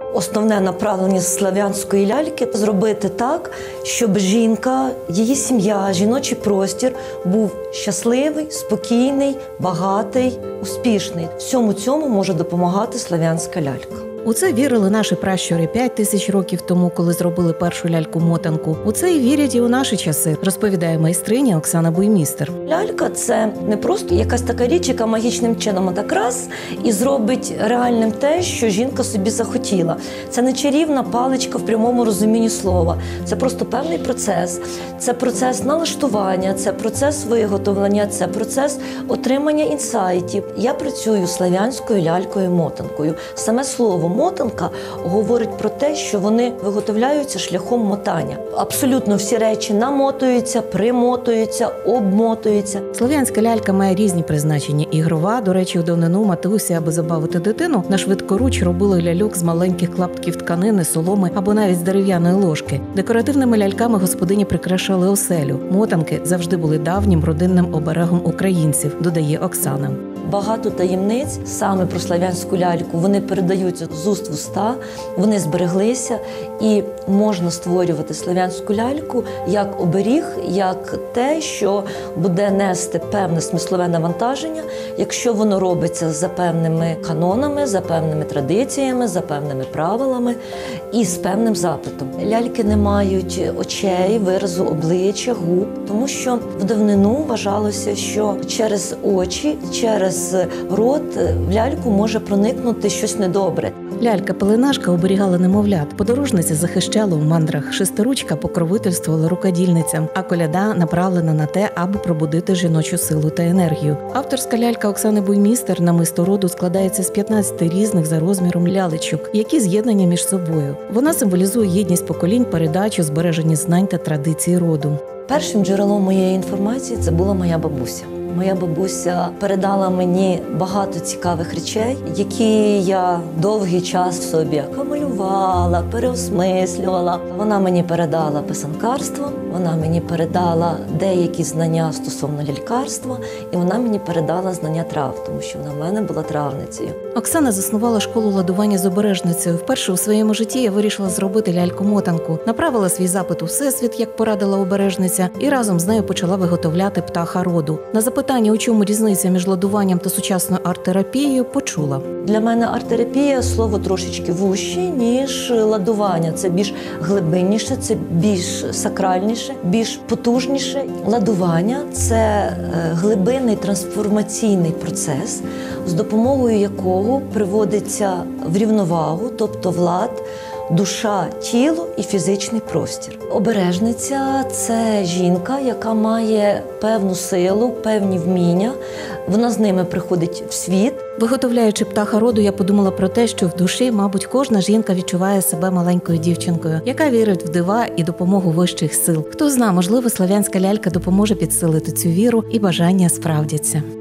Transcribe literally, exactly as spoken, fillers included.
Основне направлення славянської ляльки – зробити так, щоб жінка, її сім'я, жіночий простір був щасливий, спокійний, багатий, успішний. Всьому цьому може допомагати славянська лялька. У це вірили наші пращури п'ять тисяч років тому, коли зробили першу ляльку-мотанку. У це і вірять і у наші часи, розповідає майстриня Оксана Буймістер. Лялька – це не просто якась така річ, яка магічним чином так раз і зробить реальним те, що жінка собі захотіла. Це не чарівна паличка в прямому розумінні слова. Це просто певний процес. Це процес налаштування, це процес виготовлення, це процес отримання інсайтів. Я працюю славянською лялькою-мотанкою. Саме слово мотанка говорить про те, що вони виготовляються шляхом мотання. Абсолютно всі речі намотуються, примотуються, обмотуються. Слов'янська лялька має різні призначення. Ігрова, до речі, у давнину матуся, аби забавити дитину, на швидкоруч робили ляльок з маленьких клаптиків тканини, соломи або навіть з дерев'яної ложки. Декоративними ляльками господині прикрашали оселю. Мотанки завжди були давнім родинним оберегом українців, додає Оксана. Багато таємниць саме про славянську ляльку, вони передаються з уст в уста, вони збереглися, і можна створювати славянську ляльку як оберіг, як те, що буде нести певне смислове навантаження, якщо воно робиться за певними канонами, за певними традиціями, за певними правилами і з певним запитом. Ляльки не мають очей, виразу обличчя, губ, тому що в давнину вважалося, що через очі, через рот в ляльку може проникнути щось недобре. Лялька-пеленашка оберігала немовлят, подорожниця захищала у мандрах, шестиручка покровительствувала рукодільницям, а коляда направлена на те, аби пробудити жіночу силу та енергію. Авторська лялька Оксани Буймістер «Намисто роду» складається з п'ятнадцяти різних за розміром лялечок, які з'єднані між собою. Вона символізує єдність поколінь, передачу, збереження знань та традицій роду. Першим джерелом моєї інформації це була моя бабуся. Моя бабуся передала мені багато цікавих речей, які я довгий час в собі малювала, переосмислювала. Вона мені передала писанкарство, вона мені передала деякі знання стосовно лялькарства, і вона мені передала знання трав, тому що вона в мене була травницею. Оксана заснувала школу ладування з обережницею. Вперше у своєму житті я вирішила зробити ляльку-мотанку. Направила свій запит у всесвіт, як порадила обережниця, і разом з нею почала виготовляти птаха роду. На запитання, у чому різниця між ладуванням та сучасною арт-терапією, почула. Для мене арт-терапія – слово трошечки вужче, ніж ладування. Це більш глибинніше, це більш сакральніше, більш потужніше. Ладування – це глибинний трансформаційний процес, з допомогою якого приводиться в рівновагу, тобто в лад, душа, тіло і фізичний простір. Обережниця – це жінка, яка має певну силу, певні вміння. Вона з ними приходить в світ. Виготовляючи птаха роду, я подумала про те, що в душі, мабуть, кожна жінка відчуває себе маленькою дівчинкою, яка вірить в дива і допомогу вищих сил. Хто зна, можливо, славянська лялька допоможе підсилити цю віру, і бажання справдяться.